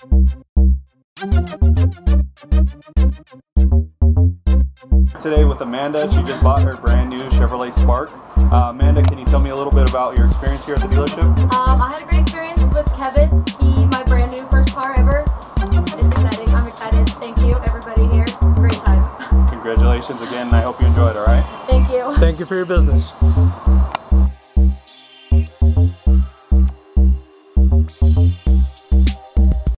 Today with Amanda. She just bought her brand new Chevrolet Spark. Amanda, can you tell me a little bit about your experience here at the dealership? I had a great experience with Kevin. My brand new first car ever. It's exciting. I'm excited. Thank you, everybody here. Great time. Congratulations again, and I hope you enjoyed, all right? Thank you. Thank you for your business.